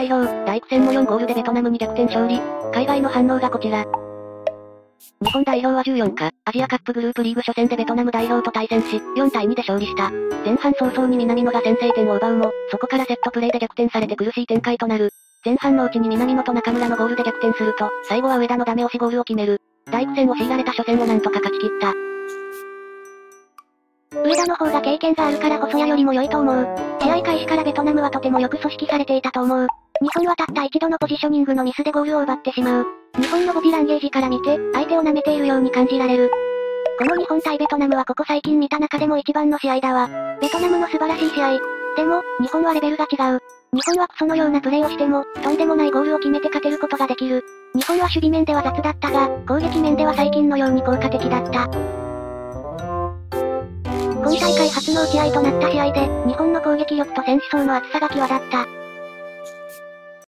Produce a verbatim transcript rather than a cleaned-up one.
代表、大苦戦もよんゴールでベトナムに逆転勝利。海外の反応がこちら。日本代表はじゅうよっか、アジアカップグループリーグ初戦でベトナム代表と対戦し、よんたいにで勝利した。前半早々に南野が先制点を奪うも、そこからセットプレーで逆転されて苦しい展開となる。前半のうちに南野と中村のゴールで逆転すると、最後は上田のダメ押しゴールを決める。大苦戦を強いられた初戦をなんとか勝ち切った。 上田の方が経験があるから細谷よりも良いと思う。試合開始からベトナムはとてもよく組織されていたと思う。日本はたった一度のポジショニングのミスでゴールを奪ってしまう。日本のボディランゲージから見て、相手を舐めているように感じられる。この日本対ベトナムはここ最近見た中でも一番の試合だわ。ベトナムの素晴らしい試合。でも、日本はレベルが違う。日本はそのようなプレーをしても、とんでもないゴールを決めて勝てることができる。日本は守備面では雑だったが、攻撃面では最近のように効果的だった。今大会初の打ち合いとなった試合で、日本の攻撃力と選手層の厚さが際立った。